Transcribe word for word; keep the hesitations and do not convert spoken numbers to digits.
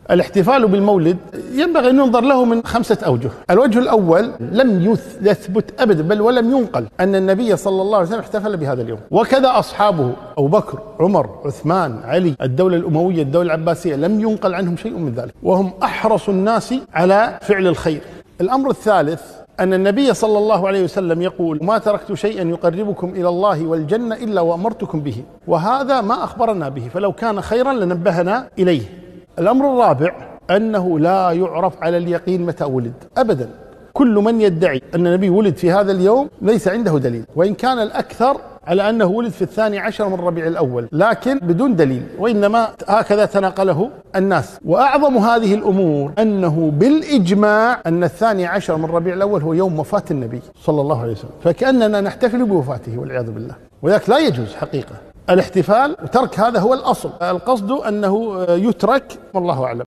الاحتفال بالمولد ينبغي أن ينظر له من خمسة أوجه. الوجه الأول، لم يثبت أبدا بل ولم ينقل أن النبي صلى الله عليه وسلم احتفل بهذا اليوم، وكذا أصحابه أبو بكر، عمر، عثمان، علي، الدولة الأموية، الدولة العباسية، لم ينقل عنهم شيء من ذلك، وهم أحرص الناس على فعل الخير. الأمر الثالث، أن النبي صلى الله عليه وسلم يقول: ما تركت شيئا يقربكم إلى الله والجنة إلا وأمرتكم به، وهذا ما أخبرنا به، فلو كان خيرا لنبهنا إليه. الأمر الرابع، أنه لا يعرف على اليقين متى ولد أبدا. كل من يدعي أن النبي ولد في هذا اليوم ليس عنده دليل، وإن كان الأكثر على أنه ولد في الثاني عشر من ربيع الأول، لكن بدون دليل، وإنما هكذا تناقله الناس. وأعظم هذه الأمور أنه بالإجماع أن الثاني عشر من ربيع الأول هو يوم وفاة النبي صلى الله عليه وسلم، فكأننا نحتفل بوفاته والعياذ بالله، وذلك لا يجوز حقيقة الاحتفال، وترك هذا هو الأصل. القصد أنه يترك، والله أعلم.